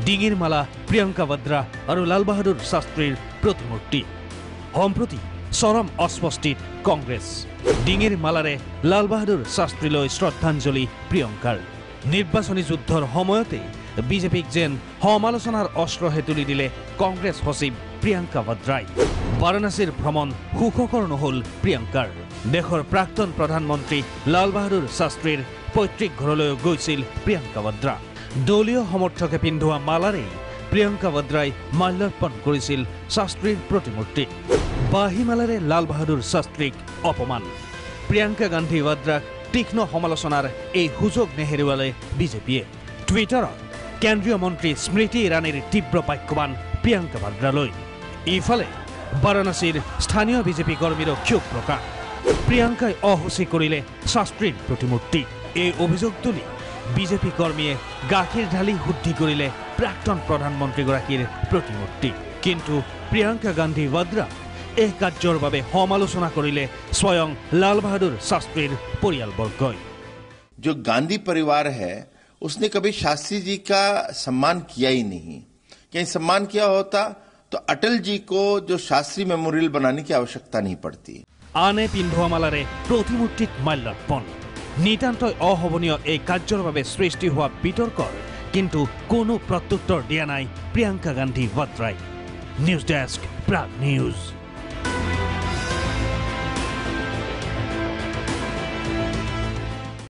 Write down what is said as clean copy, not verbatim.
ডিঙিৰ মালা প্ৰিয়ংকা বদ্ৰা আৰু লাল বাহাদুৰ শাস্ত্ৰীৰ প্ৰতিমূৰ্তি সম্প্ৰতি চৰম অস্বস্তিত কংগ্ৰেছ ডিঙিৰ মালাৰে লাল বাহাদুৰ শাস্ত্ৰীলৈ শ্ৰদ্ধাঞ্জলি প্ৰিয়ংকাৰ নিৰ্বাচনী যুদ্ধৰ সময়তে বিজেপিক যেন সমালোচনাৰ অস্ত্ৰহে তুলি দিলে কংগ্ৰেছ সচিব প্ৰিয়ংকা বদ্ৰাই বাৰাণসীৰ ভ্ৰমণ সুখকৰ নহল প্ৰিয়ংকাৰ দেশৰ প্ৰাক্তন প্ৰধানমন্ত্ৰী লাল বাহাদুৰ শাস্ত্ৰীৰ পৈতৃক ঘৰলৈ গৈছিল প্ৰিয়ংকা বদ্ৰা দলীয় সমৰ্থকে পিন্ধোৱা মালাৰে প্ৰিয়ংকা বদ্ৰাই মাল্যাৰ্পণ কৰিছিল শাস্ত্ৰীৰ প্ৰতিমূৰ্তি বাঁহী মালাৰে লাল বাহাদুৰ শাস্ত্ৰীক অপমান প্ৰিয়ংকা গান্ধী ভাদ্ৰাক তীক্ষ্ণ সমালোচনাৰ এই সুযোগ নেহেৰুৱালে বিজেপিয়ে টুইটাৰত কেন্দ্ৰীয় মন্ত্ৰী স্মৃতি ইৰাণীৰ তীব্ৰ বাক্যবান প্ৰিয়ংকা ভাদ্ৰালৈ ইফালে বাৰাণসীৰ স্থানীয় বিজেপি কৰ্মীৰ ক্ষোভ প্ৰকাশ প্ৰিয়ংকাই অহুচি কৰিলে শাস্ত্ৰীৰ প্ৰতিমূৰ্তি এই অভিযোগ তুলি বিজেপি কৰ্মীয়ে গাখীৰ ঢালি শুদ্ধি কৰিলে প্ৰাক্তন প্ৰধানমন্ত্ৰীগৰাকীৰ প্ৰতিমূৰ্তি কিন্তু প্ৰিয়ংকা গান্ধী ভাদ্ৰা এই কাৰ্যৰ বাবে সমালোচনা কৰিলে স্বয়ং লাল বাহাদুৰ শাস্ত্ৰীৰ পৰিয়ালবৰ্গই जो गांधी परिवार है उसने कभी शास्त्री जी का सम्मान किया ही नहीं कहीं सम्मान किया होता तो अटल जी को जो शास्त्री मेमोरियल बनाने की आवश्यकता नहीं पड़ती आने पिंधुआ मालारे प्रतिमूर्तिक माल्यार्पण नितान्तই অহবনীয় এই কাৰ্যৰ বাবে সৃষ্টি হোৱা বিতৰ্কৰ কিন্তু কোনো প্ৰত্যুত্তৰ দিয়া নাই প্ৰিয়ংকা গান্ধী ভাদ্ৰাই নিউজ ডেস্ক প্ৰাগ নিউজ।